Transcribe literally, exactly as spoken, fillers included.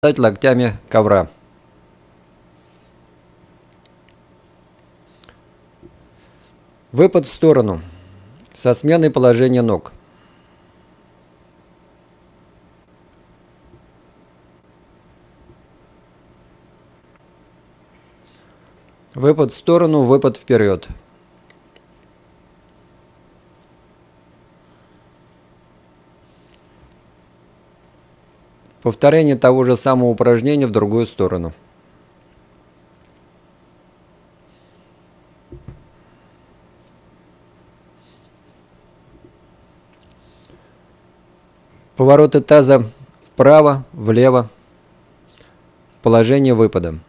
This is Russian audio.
локтями ковра. Выпад в сторону со сменой положения ног. Выпад в сторону, выпад вперед. Повторение того же самого упражнения в другую сторону. Повороты таза вправо, влево в положении выпада.